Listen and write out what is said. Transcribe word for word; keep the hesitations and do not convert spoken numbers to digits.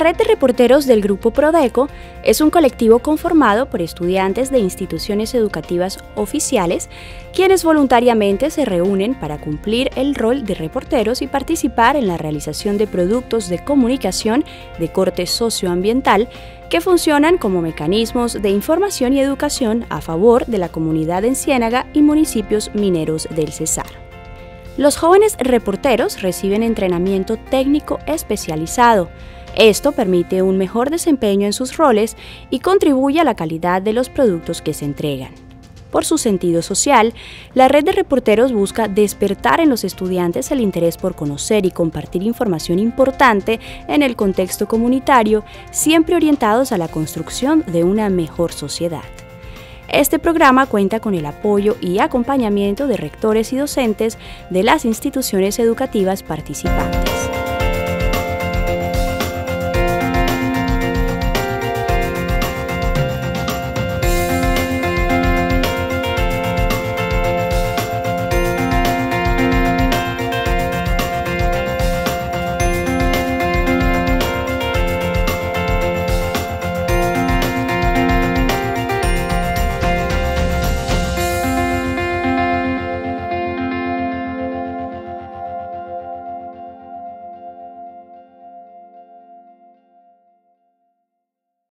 red de reporteros del Grupo Prodeco es un colectivo conformado por estudiantes de instituciones educativas oficiales, quienes voluntariamente se reúnen para cumplir el rol de reporteros y participar en la realización de productos de comunicación de corte socioambiental que funcionan como mecanismos de información y educación a favor de la comunidad en Ciénaga y municipios mineros del Cesar. Los jóvenes reporteros reciben entrenamiento técnico especializado. Esto permite un mejor desempeño en sus roles y contribuye a la calidad de los productos que se entregan. Por su sentido social, la red de reporteros busca despertar en los estudiantes el interés por conocer y compartir información importante en el contexto comunitario, siempre orientados a la construcción de una mejor sociedad. Este programa cuenta con el apoyo y acompañamiento de rectores y docentes de las instituciones educativas participantes.